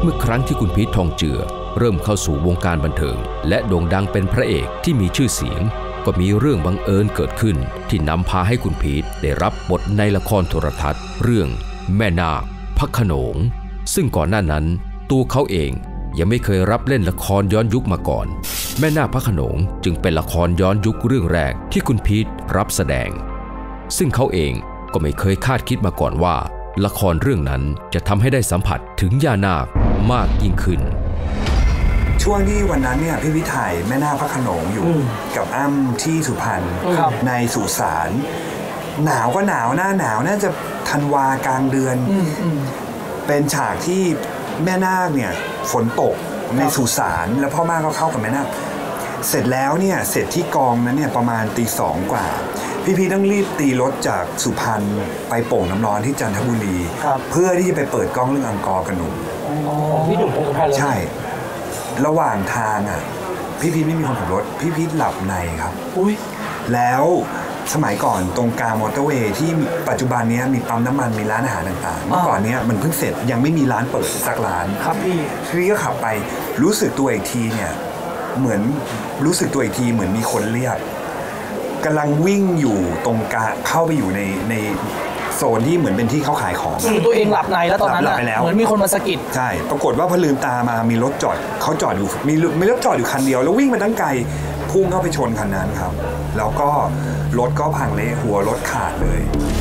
เมื่อครั้งที่คุณพีททองเจือเริ่มเข้าสู่วงการบันเทิงและโด่งดังเป็นพระเอกที่มีชื่อเสียงก็มีเรื่องบังเอิญเกิดขึ้นที่นำพาให้คุณพีทได้รับบทในละครโทรทัศน์เรื่องแม่นาคพระโขนงซึ่งก่อนหน้านั้นตัวเขาเองยังไม่เคยรับเล่นละครย้อนยุคมาก่อนแม่นาคพระโขนงจึงเป็นละครย้อนยุคเรื่องแรกที่คุณพีทรับแสดงซึ่งเขาเองก็ไม่เคยคาดคิดมาก่อนว่าละครเรื่องนั้นจะทำให้ได้สัมผัสถึงย่านาคมากยิ่งขึ้นช่วงที่วันนั้นเนี่ยพี่วิถ่ายแม่นาคพระโขนงอยู่กับอ้ำที่สุพรรณในสุสานหนาวก็หนาวหน้าหนาวน่าจะธันวากลางเดือนเป็นฉากที่แม่นาคเนี่ยฝนตกในสุสานแล้วพ่อม่าก็เข้ากับแม่นาคเสร็จแล้วเนี่ยเสร็จที่กองนั้นเนี่ยประมาณตีสองกว่าพี่ต้องรีบตีรถจากสุพรรณไปโป่งน้ำร้อนที่จันทบุรีเพื่อที่จะไปเปิดกล้องเรื่องอังกอร์กันหนุ่มพี่หนุ่มพงศ์พันธ์ใช่ระหว่างทางอ่ะพี่ไม่มีคนขับรถพี่หลับในครับแล้วสมัยก่อนตรงกลางมอเตอร์เวย์ที่ปัจจุบันนี้มีปั๊มน้ำมันมีร้านอาหารต่างๆเมื่อก่อนนี้มันเพิ่งเสร็จยังไม่มีร้านเปิดสักร้านครับพี่ก็ขับไปรู้สึกตัวอีกทีเนี่ยเหมือนรู้สึกตัวอีกทีเหมือนมีคนเรียกกำลังวิ่งอยู่ตรงกลางเข้าไปอยู่ในโซนที่เหมือนเป็นที่เขาขายของตัวเองหลับในแล้วตอนนั้นเหมือนมีคนมาสะกิดใช่ปรากฏว่าพอลืมตามามีรถจอดเขาจอดอยู่มีรถจอดอยู่คันเดียวแล้ววิ่งมาตั้งไกลพุ่งเข้าไปชนคันนั้นครับแล้วก็รถก็พังเละหัวรถขาดเลย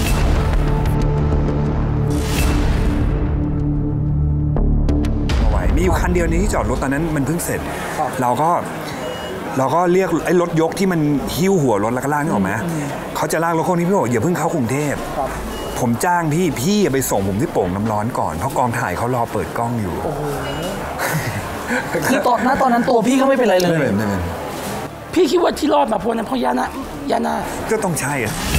เอาไว้มีอยู่คันเดียวนี้ที่จอดรถตอนนั้นมันเพิ่งเสร็จเราก็เรียกไอ้รถยกที่มันหิ้วหัวรถแล้วก็ลากนี่ออกมาเขาจะลากรถพวกนี้พี่บอกอย่าเพิ่งเข้ากรุงเทพผมจ้างพี่ไปส่งผมที่โป่งน้ำร้อนก่อนเพราะกองถ่ายเขารอเปิดกล้องอยู่คือตอนนั้นตัวพี่ก็ไม่เป็นไรเลยไม่เป็นพี่คิดว่าที่รอดมาเพราะนั้นเพราะย่านาก็ต้องใช่อะ